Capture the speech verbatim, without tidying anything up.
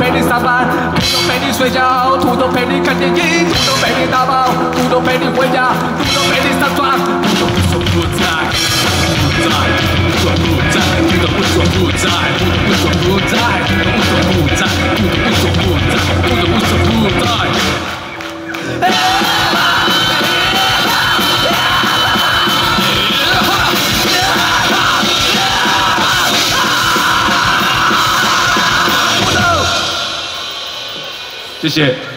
陪你上班，土豆陪你睡觉，土豆陪你看电影，土豆陪你打包，土豆陪你回家，土豆陪你上床，土豆无所不在，不在，无所不在，土豆无所不在，土豆无所不在，土豆无所不在，土豆无所不在，土豆无所不在。谢谢。